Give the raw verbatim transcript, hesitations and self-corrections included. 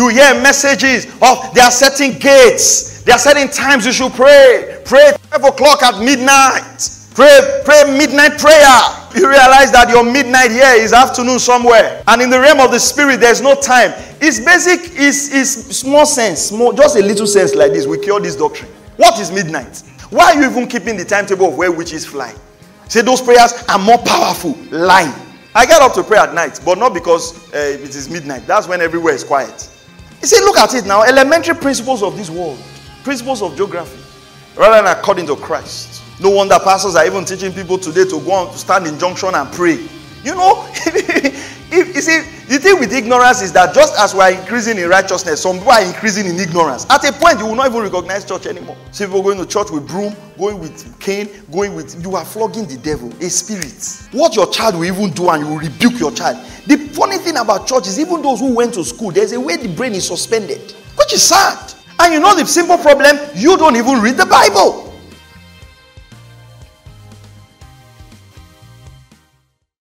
You hear messages of there are certain gates. There are certain times you should pray. Pray twelve o'clock at midnight. Pray, pray midnight prayer. You realize that your midnight here is afternoon somewhere. And in the realm of the spirit, there's no time. It's basic, it's, it's small sense. Small, just a little sense like this. We cure this doctrine. What is midnight? Why are you even keeping the timetable of where witches fly? Say those prayers are more powerful. Lie. I get up to pray at night, but not because uh, it is midnight. That's when everywhere is quiet. You see, look at it now. Elementary principles of this world. Principles of geography. Rather than according to Christ. No wonder pastors are even teaching people today to go on to stand in junction and pray. You know, if, you see, the thing with ignorance is that just as we are increasing in righteousness, some people are increasing in ignorance. At a point, you will not even recognize church anymore. See people going to church with broom, going with cane, going with... You are flogging the devil, a spirit. What your child will even do and you will rebuke your child. The funny thing about church is even those who went to school, there's a way the brain is suspended, which is sad. And you know the simple problem? You don't even read the Bible.